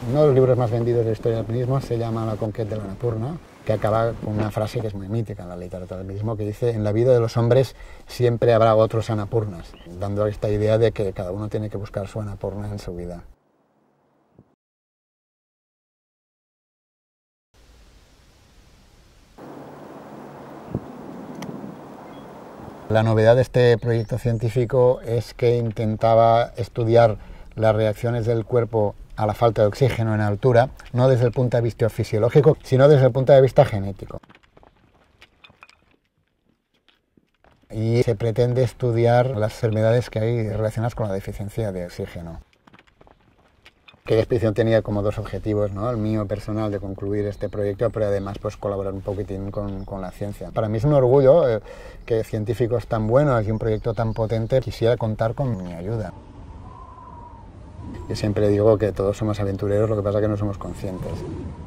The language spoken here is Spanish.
Uno de los libros más vendidos de la historia del alpinismo se llama La conquesta de l'Annapurna, que acaba con una frase que es muy mítica en la literatura del alpinismo, que dice: en la vida de los hombres siempre habrá otros Annapurnas, dando esta idea de que cada uno tiene que buscar su Annapurna en su vida. La novedad de este proyecto científico es que intentaba estudiar las reacciones del cuerpo a la falta de oxígeno en altura, no desde el punto de vista fisiológico, sino desde el punto de vista genético. Y se pretende estudiar las enfermedades que hay relacionadas con la deficiencia de oxígeno. Aquella expedición tenía como dos objetivos, ¿no? El mío personal de concluir este proyecto, pero además pues colaborar un poquitín con la ciencia. Para mí es un orgullo que científicos tan buenos y un proyecto tan potente quisiera contar con mi ayuda. Yo siempre digo que todos somos aventureros, lo que pasa es que no somos conscientes.